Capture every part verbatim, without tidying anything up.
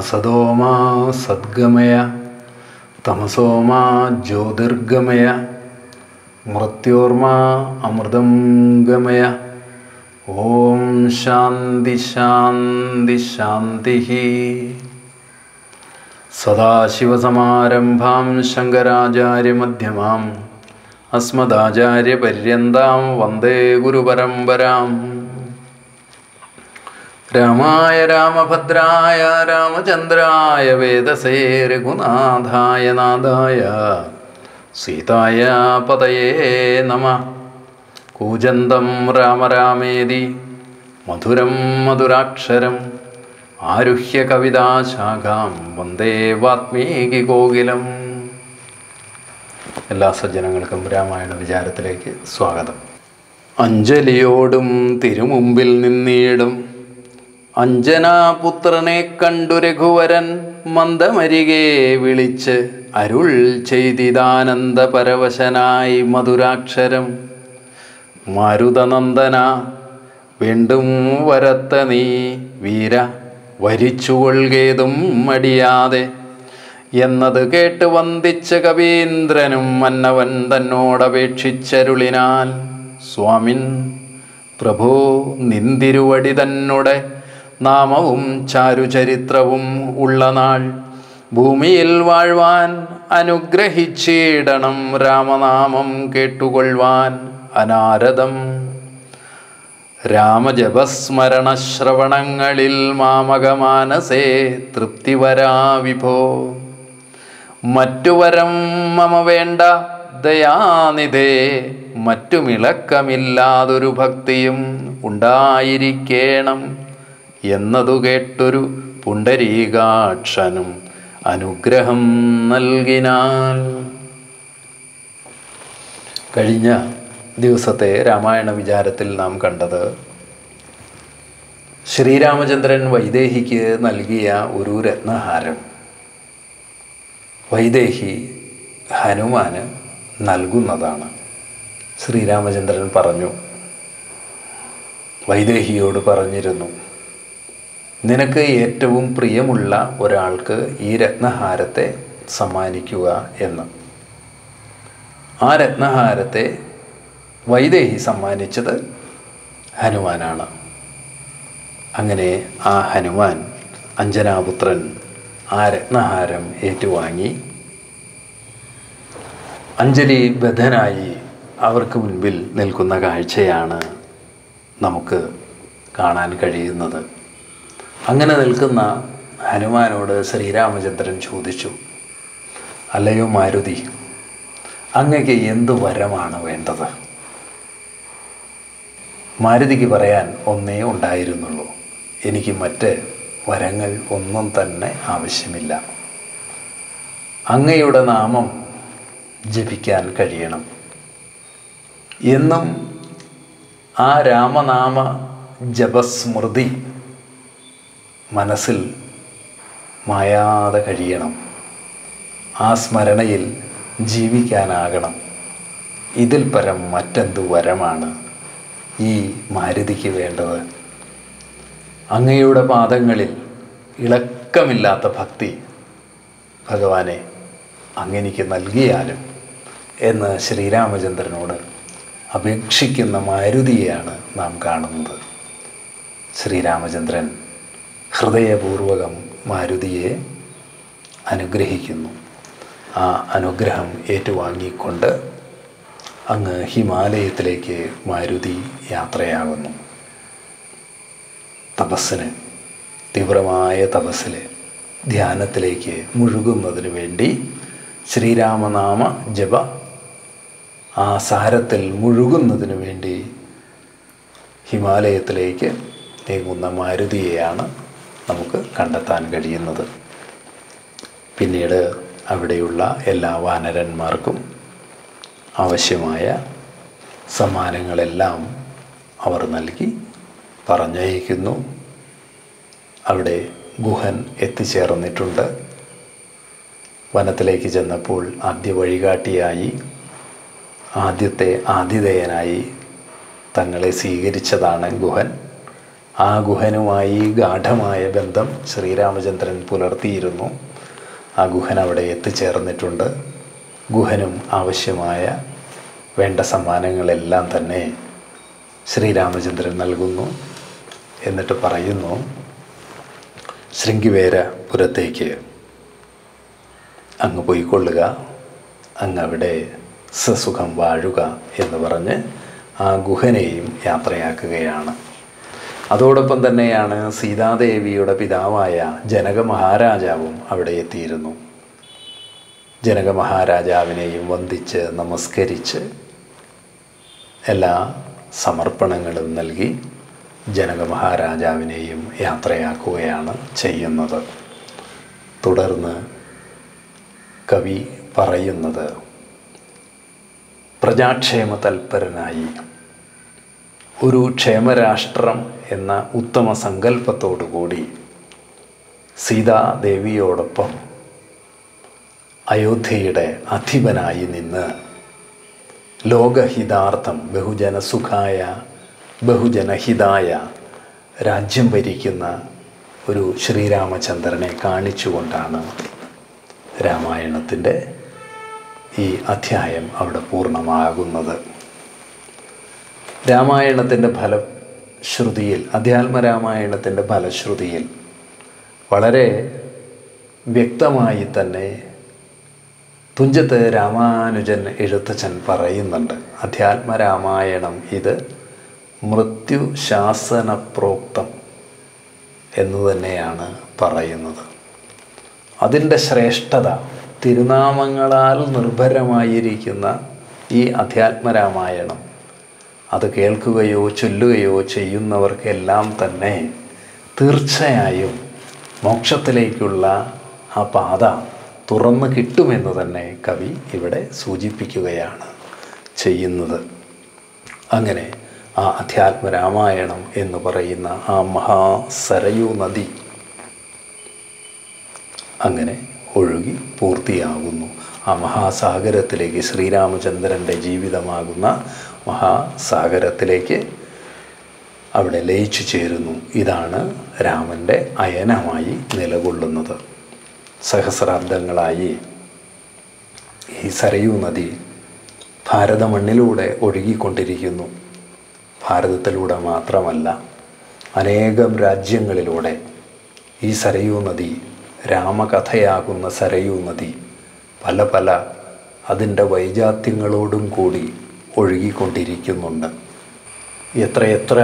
അസതോമാ സദ്ഗമയ തമസോമാ ജ്യോതിർഗമയ മൃത്യോർമാ അമൃതം ഗമയ. ഓം ശാന്തി ശാന്തി ശാന്തി. സദാശിവസമാരംഭാം ശങ്കരാചാര്യമധ്യമാം അസ്മദാചാര്യപര്യന്താം വന്ദേ ഗുരുപരമ്പരാം. രാമായ രാമഭദ്രായ രാമചന്ദ്രായ വേദസേ രഘുനാഥായ നാഥായ സീതായ പതയേ നമഃ. കൂജന്തം രാമ രാമേതി മധുരം മധുരാക്ഷരം ആരുഹ്യ കവിതാശാഖാം വന്ദേ വാത്മീകി കോകിലം. എല്ലാ സജ്ജനങ്ങൾക്കും രാമായണ വിചാരത്തിലേക്ക് സ്വാഗതം. അഞ്ജലിയോടും തിരുമുമ്പിൽ നിന്നീടും അഞ്ജനാപുത്രനെ കണ്ടു രഘുവരൻ മന്ദമരികെ വിളിച്ച് അരുൾ ചെയ്തിദാനന്ദ പരവശനായി മധുരാക്ഷരം. മാരുതനന്ദന വീണ്ടും വരത്ത നീ വീര വരിച്ചുകൊള്ളുകേതും മടിയാതെ എന്നത് കേട്ട് വന്ദിച്ച കവീന്ദ്രനും മന്നവൻ തന്നോടപേക്ഷിച്ചരുളിനാൽ, സ്വാമിൻ പ്രഭോ നിന്തിരുവടി തന്നുടെ നാമവും ചാരുചരിത്രവും ഉള്ള നാൾ ഭൂമിയിൽ വാഴ്വാൻ അനുഗ്രഹിച്ചിടണം രാമനാമം കേട്ടുകൊള്ളുവാൻ അനാരദം. രാമജപസ്മരണശ്രവണങ്ങളിൽ മാമകമാനസേ തൃപ്തിവരാ വിഭോ. മറ്റുവരം മമ വേണ്ട ദയാനിധേ, മറ്റുമിളക്കമില്ലാതൊരു ഭക്തിയും ഉണ്ടായിരിക്കേണം എന്നതു കേട്ടൊരു പുണ്ടരീകാക്ഷനും അനുഗ്രഹം നൽകിനാൽ. കഴിഞ്ഞ ദിവസത്തെ രാമായണ വിചാരത്തിൽ നാം കണ്ടത് ശ്രീരാമചന്ദ്രൻ വൈദേഹിക്ക് നൽകിയ ഒരു രത്നഹാരം വൈദേഹി ഹനുമാന് നൽകുന്നതാണ്. ശ്രീരാമചന്ദ്രൻ പറഞ്ഞു, വൈദേഹിയോട് പറഞ്ഞിരുന്നു, നിനക്ക് ഏറ്റവും പ്രിയമുള്ള ഒരാൾക്ക് ഈ രത്നഹാരത്തെ സമ്മാനിക്കുക എന്ന്. ആ രത്നഹാരത്തെ വൈദേഹി സമ്മാനിച്ചത് ഹനുമാനാണ്. അങ്ങനെ ആ ഹനുമാൻ, അഞ്ജനാപുത്രൻ, ആ രത്നഹാരം ഏറ്റുവാങ്ങി അഞ്ജലിബദ്ധനായി അവർക്ക് മുൻപിൽ നിൽക്കുന്ന കാഴ്ചയാണ് നമുക്ക് കാണാൻ കഴിയുന്നത്. അങ്ങനെ നിൽക്കുന്ന ഹനുമാനോട് ശ്രീരാമചന്ദ്രൻ ചോദിച്ചു, അല്ലയോ മാരുതി, അങ്ങക്ക് എന്ത് വരമാണ് വേണ്ടത്? മാരുതിക്ക് പറയാൻ ഒന്നേ ഉണ്ടായിരുന്നുള്ളൂ, എനിക്ക് മറ്റ് വരങ്ങൾ ഒന്നും തന്നെ ആവശ്യമില്ല. അങ്ങയുടെ നാമം ജപിക്കാൻ കഴിയണം. എന്നും ആ രാമനാമ ജപസ്മൃതി മനസ്സിൽ മായാതെ കഴിയണം. ആ സ്മരണയിൽ ജീവിക്കാനാകണം. ഇതിൽ പരം മറ്റെന്തു വരമാണ് ഈ മാരുതിക്ക് വേണ്ടത്? അങ്ങയുടെ പാദങ്ങളിൽ ഇളക്കമില്ലാത്ത ഭക്തി ഭഗവാനെ അങ്ങെനിക്ക് നൽകിയാലും എന്ന് ശ്രീരാമചന്ദ്രനോട് അപേക്ഷിക്കുന്ന മാരുതിയെയാണ് നാം കാണുന്നത്. ശ്രീരാമചന്ദ്രൻ ഹൃദയപൂർവകം മാരുതിയെ അനുഗ്രഹിക്കുന്നു. ആ അനുഗ്രഹം ഏറ്റുവാങ്ങിക്കൊണ്ട് അങ്ങ് ഹിമാലയത്തിലേക്ക് മാരുതി യാത്രയാകുന്നു. തപസ്സിന്, തീവ്രമായ തപസ്സിൽ ധ്യാനത്തിലേക്ക് മുഴുകുന്നതിന് വേണ്ടി, ശ്രീരാമനാമ ജപ ആ സാരത്തിൽ മുഴുകുന്നതിന് വേണ്ടി ഹിമാലയത്തിലേക്ക് നീങ്ങുന്ന മാരുതിയെയാണ് നമുക്ക് കണ്ടെത്താൻ കഴിയുന്നത്. പിന്നീട് അവിടെയുള്ള എല്ലാ വാനരന്മാർക്കും ആവശ്യമായ സമ്മാനങ്ങളെല്ലാം അവർ നൽകി പറഞ്ഞയക്കുന്നു. അവിടെ ഗുഹൻ എത്തിച്ചേർന്നിട്ടുണ്ട്. വനത്തിലേക്ക് ചെന്നപ്പോൾ ആദ്യ വഴികാട്ടിയായി, ആദ്യത്തെ ആതിഥേയനായി തങ്ങളെ സ്വീകരിച്ചതാണ് ഗുഹൻ. ആ ഗുഹനുമായി ഗാഢമായ ബന്ധം ശ്രീരാമചന്ദ്രൻ പുലർത്തിയിരുന്നു. ആ ഗുഹൻ അവിടെ എത്തിച്ചേർന്നിട്ടുണ്ട്. ഗുഹനും ആവശ്യമായ വേണ്ട സമ്മാനങ്ങളെല്ലാം തന്നെ ശ്രീരാമചന്ദ്രൻ നൽകുന്നു. എന്നിട്ട് പറയുന്നു, ശൃംഗിവേരപുരത്തേക്ക് അങ്ങ് പോയിക്കൊള്ളുക, അങ്ങവിടെ സസുഖം വാഴുക എന്ന് പറഞ്ഞ് ആ ഗുഹനെയും യാത്രയാക്കുകയാണ്. അതോടൊപ്പം തന്നെയാണ് സീതാദേവിയുടെ പിതാവായ ജനക മഹാരാജാവും അവിടെ എത്തിയിരുന്നു. ജനക മഹാരാജാവിനെയും വന്ദിച്ച് നമസ്കരിച്ച് എല്ലാ സമർപ്പണങ്ങളും നൽകി ജനക മഹാരാജാവിനെയും യാത്രയാക്കുകയാണ് ചെയ്യുന്നത്. തുടർന്ന് കവി പറയുന്നത്, പ്രജാക്ഷേമ തൽപരനായി ഒരു ക്ഷേമരാഷ്ട്രം എന്ന ഉത്തമ സങ്കല്പത്തോടുകൂടി സീതാദേവിയോടൊപ്പം അയോധ്യയുടെ അധിപനായി നിന്ന് ലോകഹിതാർത്ഥം ബഹുജനസുഖായ ബഹുജനഹിതായ രാജ്യം ഭരിക്കുന്ന ഒരു ശ്രീരാമചന്ദ്രനെ കാണിച്ചുകൊണ്ടാണ് രാമായണത്തിൻ്റെ ഈ അധ്യായം അവിടെ പൂർണ്ണമാകുന്നത്. രാമായണത്തിൻ്റെ ഫലശ്രുതിയിൽ, അധ്യാത്മരാമായണത്തിൻ്റെ ഫലശ്രുതിയിൽ വളരെ വ്യക്തമായി തന്നെ തുഞ്ചത്ത് രാമാനുജൻ എഴുത്തച്ഛൻ പറയുന്നുണ്ട്, അധ്യാത്മരാമായണം ഇത് മൃത്യുശാസന പ്രോക്തം എന്ന് തന്നെയാണ് പറയുന്നത്. അതിൻ്റെ ശ്രേഷ്ഠത തിരുനാമങ്ങളാൽ നിർഭരമായിരിക്കുന്ന ഈ അധ്യാത്മരാമായണം അത് കേൾക്കുകയോ ചൊല്ലുകയോ ചെയ്യുന്നവർക്കെല്ലാം തന്നെ തീർച്ചയായും മോക്ഷത്തിലേക്കുള്ള ആ പാത തുറന്നു കിട്ടുമെന്ന് തന്നെ കവി ഇവിടെ സൂചിപ്പിക്കുകയാണ് ചെയ്യുന്നത്. അങ്ങനെ ആ അധ്യാത്മരാമായണം എന്ന് പറയുന്ന ആ മഹാസരയൂ നദി അങ്ങനെ ഒഴുകി പൂർത്തിയാകുന്നു. ആ മഹാസാഗരത്തിലേക്ക്, ശ്രീരാമചന്ദ്രൻ്റെ ജീവിതമാകുന്ന മഹാസാഗരത്തിലേക്ക് അവിടെ ലയിച്ചു ചേരുന്നു. ഇതാണ് രാമൻ്റെ അയനമായി നിലകൊള്ളുന്നത്. സഹസ്രാബ്ദങ്ങളായി ഈ സരയൂ നദി ഭാരതമണ്ണിലൂടെ ഒഴുകിക്കൊണ്ടിരിക്കുന്നു. ഭാരതത്തിലൂടെ മാത്രമല്ല, അനേകം രാജ്യങ്ങളിലൂടെ ഈ സരയൂ നദി, രാമകഥയാകുന്ന സരയൂ നദി പല പല അതിൻ്റെ വൈജാത്യങ്ങളോടും കൂടി ഒഴുകിക്കൊണ്ടിരിക്കുന്നുണ്ട്. എത്രയെത്ര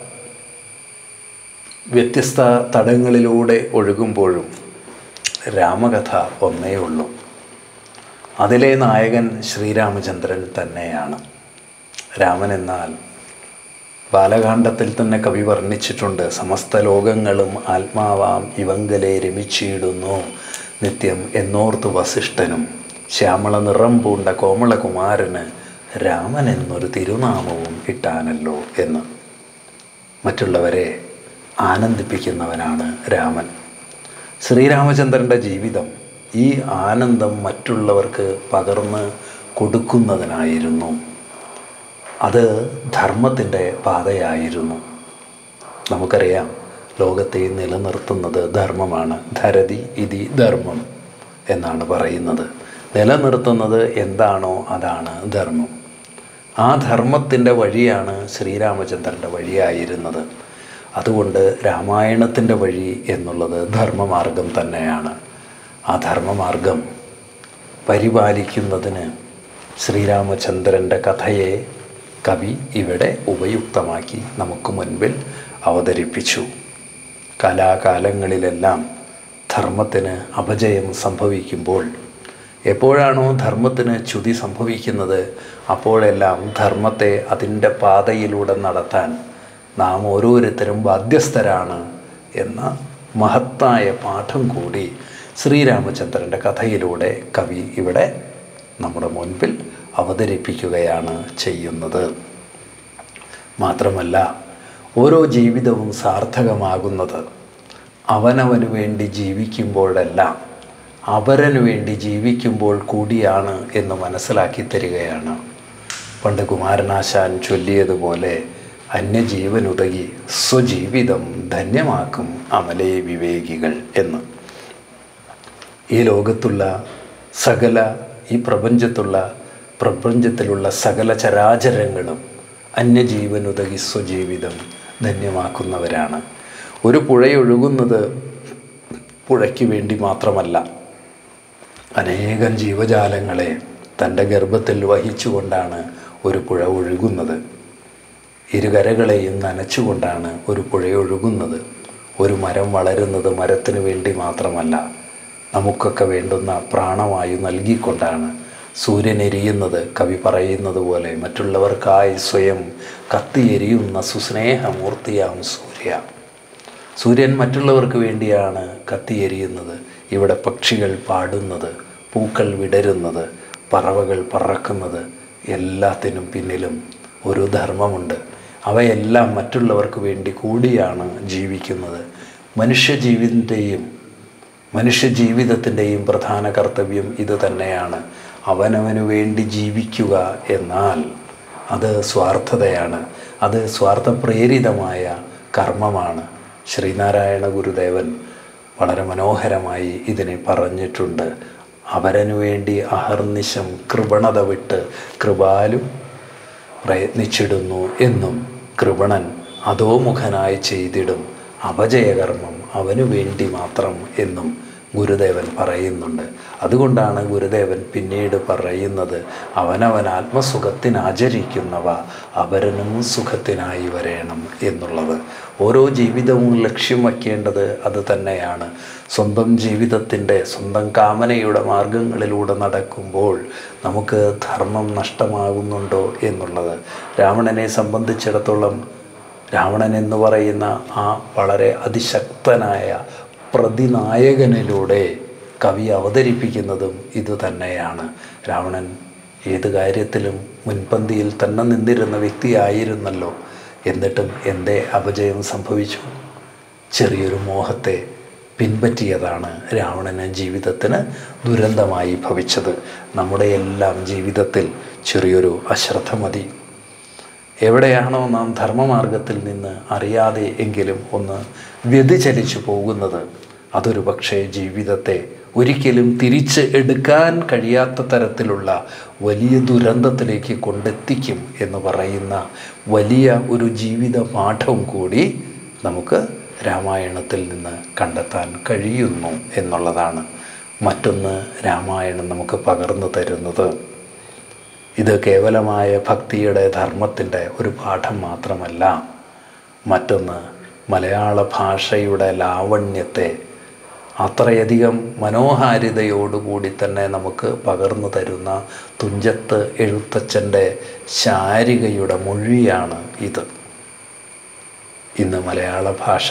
വ്യത്യസ്ത തടങ്ങളിലൂടെ ഒഴുകുമ്പോഴും രാമകഥ ഒന്നേ ഉള്ളൂ. അതിലെ നായകൻ ശ്രീരാമചന്ദ്രൻ തന്നെയാണ്. രാമൻ എന്നാൽ ബാലകാണ്ഡത്തിൽ തന്നെ കവി വർണ്ണിച്ചിട്ടുണ്ട്, സമസ്ത ലോകങ്ങളും ആത്മാവാം ഇവങ്കലെ രമിച്ചിടുന്നു നിത്യം എന്നോർത്ത് വസിഷ്ഠനും ശ്യാമള നിറം പൂണ്ട കോമളകുമാരന് രാമൻ എന്നൊരു തിരുനാമവും ഇട്ടാനല്ലോ എന്ന്. മറ്റുള്ളവരെ ആനന്ദിപ്പിക്കുന്നവനാണ് രാമൻ. ശ്രീരാമചന്ദ്രൻ്റെ ജീവിതം ഈ ആനന്ദം മറ്റുള്ളവർക്ക് പകർന്ന് കൊടുക്കുന്നതിനായിരുന്നു. അത് ധർമ്മത്തിൻ്റെ പാതയായിരുന്നു. നമുക്കറിയാം, ലോകത്തെ നിലനിർത്തുന്നത് ധർമ്മമാണ്. ധരതി ഇതി ധർമ്മം എന്നാണ് പറയുന്നത്. നിലനിർത്തുന്നത് എന്താണോ അതാണ് ധർമ്മം. ആ ധർമ്മത്തിൻ്റെ വഴിയാണ് ശ്രീരാമചന്ദ്രൻ്റെ വഴിയായിരുന്നത്. അതുകൊണ്ട് രാമായണത്തിൻ്റെ വഴി എന്നുള്ളത് ധർമ്മമാർഗം തന്നെയാണ്. ആ ധർമ്മമാർഗം പരിപാലിക്കുന്നതിന് ശ്രീരാമചന്ദ്രൻ്റെ കഥയെ കവി ഇവിടെ ഉപയുക്തമാക്കി നമുക്ക് മുൻപിൽ അവതരിപ്പിച്ചു. കാലാകാലങ്ങളിലെല്ലാം ധർമ്മത്തിന് അപജയം സംഭവിക്കുമ്പോൾ, എപ്പോഴാണോ ധർമ്മത്തിന് ച്യുതി സംഭവിക്കുന്നത്, അപ്പോഴെല്ലാം ധർമ്മത്തെ അതിൻ്റെ പാതയിലൂടെ നടത്താൻ നാം ഓരോരുത്തരും ബാധ്യസ്ഥരാണ് എന്ന മഹത്തായ പാഠം കൂടി ശ്രീരാമചന്ദ്രൻ്റെ കഥയിലൂടെ കവി ഇവിടെ നമ്മുടെ മുൻപിൽ അവതരിപ്പിക്കുകയാണ് ചെയ്യുന്നത്. മാത്രമല്ല, ഓരോ ജീവിതവും സാർത്ഥകമാകുന്നത് അവനവന് വേണ്ടി ജീവിക്കുമ്പോഴെല്ലാം അവരന് വേണ്ടി ജീവിക്കുമ്പോൾ കൂടിയാണ് എന്ന് മനസ്സിലാക്കി തരികയാണ്. പണ്ട് കുമാരനാശാൻ ചൊല്ലിയതുപോലെ, അന്യജീവനുതകി സ്വജീവിതം ധന്യമാക്കും അമലേ വിവേകികൾ എന്ന്. ഈ ലോകത്തുള്ള സകല ഈ പ്രപഞ്ചത്തുള്ള പ്രപഞ്ചത്തിലുള്ള സകല ചരാചരങ്ങളും അന്യജീവനുതകി സ്വജീവിതം ധന്യമാക്കുന്നവരാണ്. ഒരു പുഴയൊഴുകുന്നത് പുഴയ്ക്ക് വേണ്ടി മാത്രമല്ല, അനേകം ജീവജാലങ്ങളെ തൻ്റെ ഗർഭത്തിൽ വഹിച്ചുകൊണ്ടാണ് ഒരു പുഴ ഒഴുകുന്നത്. ഇരുകരകളെയും നനച്ചുകൊണ്ടാണ് ഒരു പുഴ ഒഴുകുന്നത്. ഒരു മരം വളരുന്നത് മരത്തിന് വേണ്ടി മാത്രമല്ല, നമുക്കൊക്കെ വേണ്ടുന്ന പ്രാണവായു നൽകിക്കൊണ്ടാണ്. സൂര്യൻ എരിയുന്നത് കവി പറയുന്നത് പോലെ മറ്റുള്ളവർക്കായി സ്വയം കത്തിയെരിയുന്ന സുസ്നേഹമൂർത്തിയാം സൂര്യ. സൂര്യൻ മറ്റുള്ളവർക്ക് വേണ്ടിയാണ് കത്തിയെരിയുന്നത്. ഇവിടെ പക്ഷികൾ പാടുന്നത്, പൂക്കൾ വിടരുന്നത്, പറവകൾ പറക്കുന്നത്, എല്ലാത്തിനും പിന്നിലും ഒരു ധർമ്മമുണ്ട്. അവയെല്ലാം മറ്റുള്ളവർക്ക് വേണ്ടി കൂടിയാണ് ജീവിക്കുന്നത്. മനുഷ്യജീവിതത്തിൻ്റെയും മനുഷ്യജീവിതത്തിൻ്റെയും പ്രധാന കർത്തവ്യം ഇത് തന്നെയാണ്. അവനവന് വേണ്ടി ജീവിക്കുക എന്നാൽ അത് സ്വാർത്ഥതയാണ്, അത് സ്വാർത്ഥപ്രേരിതമായ കർമ്മമാണ്. ശ്രീനാരായണ ഗുരുദേവൻ വളരെ മനോഹരമായി ഇതിനെ പറഞ്ഞിട്ടുണ്ട്. അവരനു വേണ്ടി അഹർനിശം കൃപണത വിട്ട് കൃപാലും പ്രയത്നിച്ചിടുന്നു എന്നും കൃപണൻ അധോമുഖനായി ചെയ്തിടും അപജയകർമ്മം അവനു വേണ്ടി മാത്രം എന്നും ഗുരുദേവൻ പറയുന്നുണ്ട്. അതുകൊണ്ടാണ് ഗുരുദേവൻ പിന്നീട് പറയുന്നത്, അവനവൻ ആത്മസുഖത്തിനാചരിക്കുന്നവ അപരനും സുഖത്തിനായി വരേണം എന്നുള്ളത്. ഓരോ ജീവിതവും ലക്ഷ്യം വയ്ക്കേണ്ടത് അത് തന്നെയാണ്. സ്വന്തം ജീവിതത്തിൻ്റെ സ്വന്തം കാമനയുടെ മാർഗങ്ങളിലൂടെ നടക്കുമ്പോൾ നമുക്ക് ധർമ്മം നഷ്ടമാകുന്നുണ്ടോ എന്നുള്ളത്. രാവണനെ സംബന്ധിച്ചിടത്തോളം രാവണൻ എന്ന് പറയുന്ന ആ വളരെ അതിശക്തനായ പ്രതിനായകനിലൂടെ കവി അവതരിപ്പിക്കുന്നതും ഇതുതന്നെയാണ്. രാവണൻ ഏത് കാര്യത്തിലും മുൻപന്തിയിൽ തന്നെ നിന്നിരുന്ന വ്യക്തിയായിരുന്നല്ലോ. എന്നിട്ടും എന്തേ അപജയം സംഭവിച്ചു? ചെറിയൊരു മോഹത്തെ പിൻപറ്റിയതാണ് രാവണന് ജീവിതത്തിന് ദുരന്തമായി ഭവിച്ചത്. നമ്മുടെ എല്ലാം ജീവിതത്തിൽ ചെറിയൊരു അശ്രദ്ധ മതി. എവിടെയാണോ നാം ധർമ്മമാർഗത്തിൽ നിന്ന് അറിയാതെ എങ്കിലും ഒന്ന് വ്യതിചലിച്ചു പോകുന്നത്, അതൊരു പക്ഷേ ജീവിതത്തെ ഒരിക്കലും തിരിച്ച് എടുക്കാൻ കഴിയാത്ത തരത്തിലുള്ള വലിയ ദുരന്തത്തിലേക്ക് കൊണ്ടെത്തിക്കും എന്ന് പറയുന്ന വലിയ ഒരു ജീവിത പാഠം കൂടി നമുക്ക് രാമായണത്തിൽ നിന്ന് കണ്ടെത്താൻ കഴിയുന്നു എന്നുള്ളതാണ്. മറ്റൊന്ന് രാമായണം നമുക്ക് പകർന്നു തരുന്നത്, ഇത് കേവലമായ ഭക്തിയുടെ ധർമ്മത്തിൻ്റെ ഒരു പാഠം മാത്രമല്ല. മറ്റൊന്ന് മലയാള ഭാഷയുടെ ലാവണ്യത്തെ അത്രയധികം മനോഹാരിതയോടുകൂടി തന്നെ നമുക്ക് പകർന്നു തരുന്ന തുഞ്ചത്ത് എഴുത്തച്ഛൻ്റെ ശാരികയുടെ മൊഴിയാണ് ഇത്. ഇന്ന് മലയാള ഭാഷ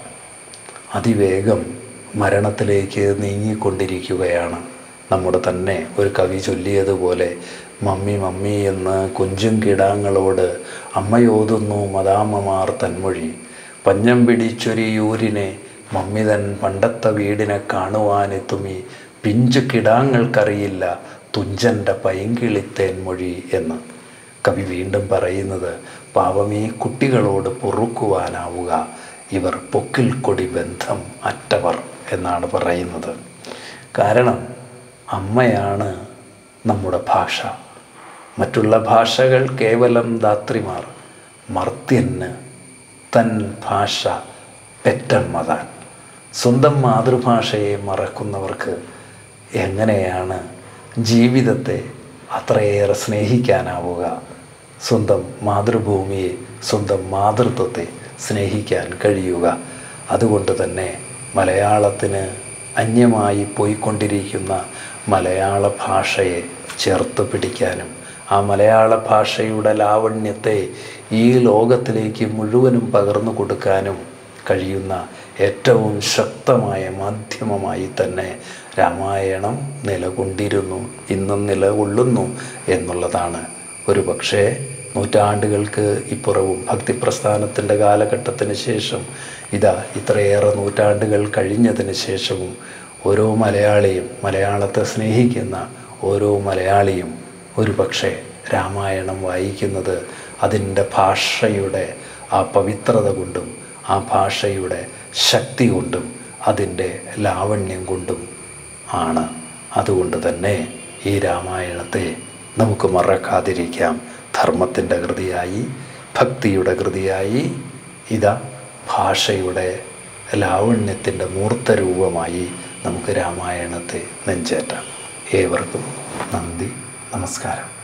അതിവേഗം മരണത്തിലേക്ക് നീങ്ങിക്കൊണ്ടിരിക്കുകയാണ്. നമ്മുടെ തന്നെ ഒരു കവി ചൊല്ലിയതുപോലെ, മമ്മി മമ്മി എന്ന് കൊഞ്ചും കിടാങ്ങളോട് അമ്മയോതുന്നു മദാമ്മമാർ തന്മൊഴി, പഞ്ഞം പിടിച്ചൊരിയൂരിനെ മമ്മിതൻ പണ്ടത്തെ വീടിനെ കാണുവാനെത്തുമി, പിഞ്ചു കിടാങ്ങൾക്കറിയില്ല തുഞ്ചൻ്റെ പൈങ്കിളിത്തേൻമൊഴി എന്ന്. കവി വീണ്ടും പറയുന്നത്, പാവമീ കുട്ടികളോട് പൊറുക്കുവാനാവുക, ഇവർ പൊക്കിൽ കൊടി ബന്ധം അറ്റവർ എന്നാണ് പറയുന്നത്. കാരണം അമ്മയാണ് നമ്മുടെ ഭാഷ. മറ്റുള്ള ഭാഷകൾ കേവലം ധാത്രിമാർ. മർത്യന് തൻ ഭാഷ പെറ്റമ്മതാൻ. സ്വന്തം മാതൃഭാഷയെ മറക്കുന്നവർക്ക് എങ്ങനെയാണ് ജീവിതത്തെ അത്രയേറെ സ്നേഹിക്കാനാവുക? സ്വന്തം മാതൃഭൂമിയെ, സ്വന്തം മാതൃത്വത്തെ സ്നേഹിക്കാൻ കഴിയുക? അതുകൊണ്ട് തന്നെ മലയാളത്തിന് അന്യമായി പോയിക്കൊണ്ടിരിക്കുന്ന മലയാള ഭാഷയെ ചേർത്ത് പിടിക്കാനും ആ മലയാള ഭാഷയുടെ ലാവണ്യത്തെ ഈ ലോകത്തിലേക്ക് മുഴുവനും പകർന്നു കൊടുക്കാനും കഴിയുന്ന ഏറ്റവും ശക്തമായ മാധ്യമമായി തന്നെ രാമായണം നിലകൊണ്ടിരുന്നു, ഇന്നും നിലകൊള്ളുന്നു എന്നുള്ളതാണ്. ഒരു പക്ഷേ നൂറ്റാണ്ടുകൾക്ക് ഇപ്പുറവും ഭക്തിപ്രസ്ഥാനത്തിൻ്റെ കാലഘട്ടത്തിന് ശേഷം, ഇതാ ഇത്രയേറെ നൂറ്റാണ്ടുകൾ കഴിഞ്ഞതിന് ശേഷവും ഓരോ മലയാളിയും, മലയാളത്തെ സ്നേഹിക്കുന്ന ഓരോ മലയാളിയും ഒരു പക്ഷേ രാമായണം വായിക്കുന്നത് അതിൻ്റെ ഭാഷയുടെ ആ പവിത്രത കൊണ്ടും ആ ഭാഷയുടെ ശക്തി കൊണ്ടും അതിൻ്റെ ലാവണ്യം കൊണ്ടും ആണ്. അതുകൊണ്ട് തന്നെ ഈ രാമായണത്തെ നമുക്ക് മറക്കാതിരിക്കാം. ധർമ്മത്തിൻ്റെ കൃതിയായി, ഭക്തിയുടെ കൃതിയായി, ഇതാ ഭാഷയുടെ ലാവണ്യത്തിൻ്റെ മൂർത്തരൂപമായി നമുക്ക് രാമായണത്തെ നെഞ്ചേറ്റാം. ഏവർക്കും നന്ദി, നമസ്കാരം.